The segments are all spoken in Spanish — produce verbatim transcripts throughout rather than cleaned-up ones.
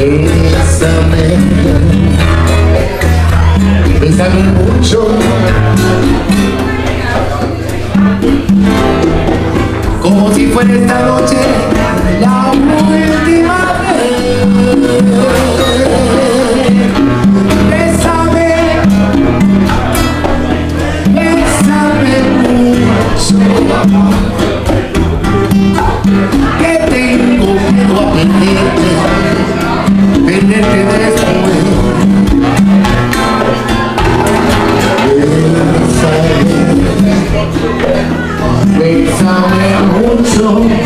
Bésame, bésame mucho, como si fuera esta noche la última vez. Bésame, bésame mucho, que tengo miedo a perderte, perderte después. Bésame, bésame mucho,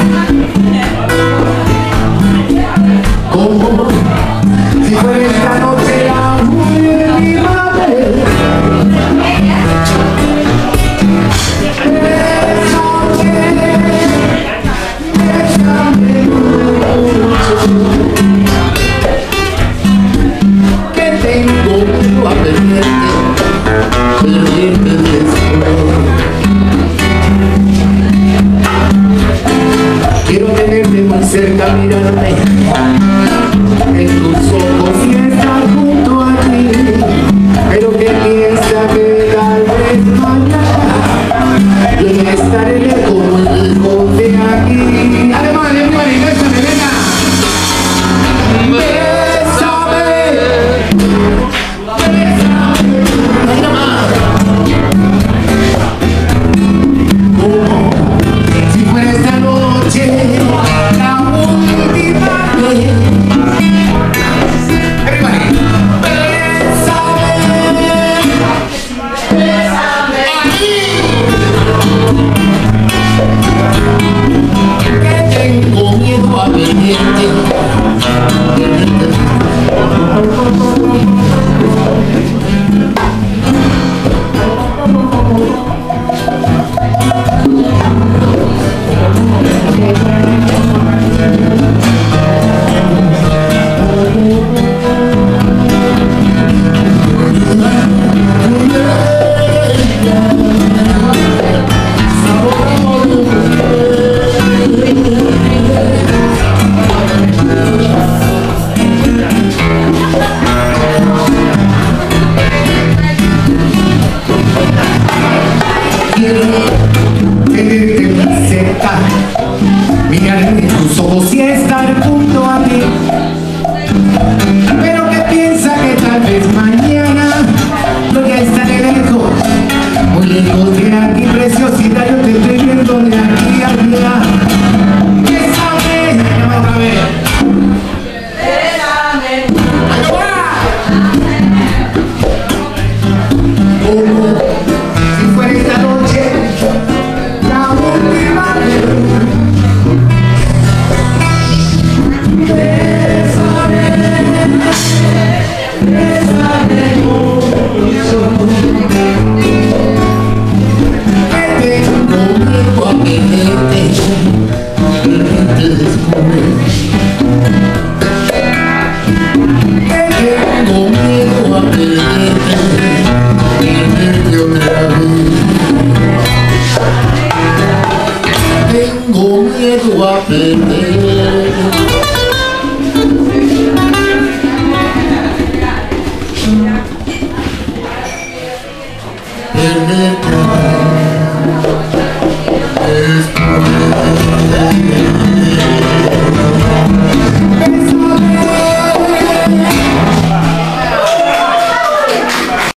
como si fuera esta noche la última vez. Bésame, bésame mucho, que tengo miedo a perderte, perderte después. Quiero tenerte muy cerca, mirarme en tus ojos y estar junto a ti, pero que piensa que tal vez mañana yo estaré lejos, lejos de aquí. Además, además, bésame, venga. Bésame, bésame, nada más. Como si fuera esta noche la última vez. Everybody. Bésame, bésame aquí, que tengo miedo a perderte, perderte. Quiero tenerte muy cerca, mirarme en tus ojos y estar junto a ti, pero que piensa que tal vez mañana voy a estar lejos, muy lejos de aquí, preciosita, yo te estoy viendo de aquí a allá. Bésame, llama otra vez. Bésame. Como si fuera esta noche la última vez. Bésame, bésame mucho, que tengo miedo a perderte, perderte después. Que tengo miedo a perderte, perderte otra vez. Tengo miedo a perder.